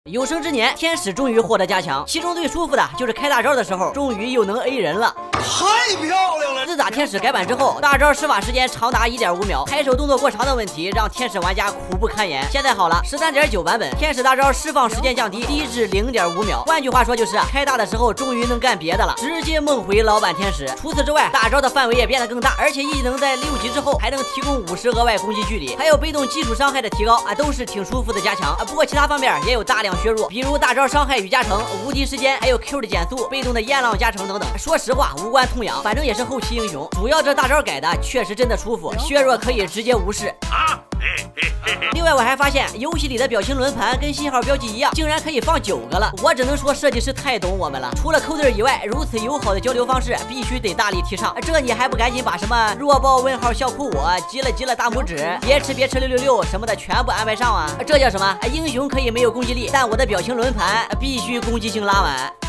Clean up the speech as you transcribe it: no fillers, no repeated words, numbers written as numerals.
有生之年，天使终于获得加强，其中最舒服的就是开大招的时候，终于又能 A 人了。 太漂亮了！ 自打天使改版之后，大招施法时间长达1.5秒，开手动作过长的问题让天使玩家苦不堪言。现在好了，13.9版本天使大招释放时间降低，低至0.5秒。换句话说就是开大的时候终于能干别的了，直接梦回老版天使。除此之外，大招的范围也变得更大，而且异能在6级之后还能提供50额外攻击距离，还有被动基础伤害的提高啊，都是挺舒服的加强啊。不过其他方面也有大量削弱，比如大招伤害与加成、无敌时间，还有 Q 的减速、被动的烟浪加成等等。说实话无关痛痒，反正也是后期英雄，主要这大招改的确实真的舒服，削弱可以直接无视。另外我还发现游戏里的表情轮盘跟信号标记一样，竟然可以放9个了，我只能说设计师太懂我们了。除了扣字以外，如此友好的交流方式必须得大力提倡。这你还不赶紧把什么弱爆问号笑哭我，急了大拇指，别吃666什么的全部安排上啊？这叫什么？英雄可以没有攻击力，但我的表情轮盘必须攻击性拉满。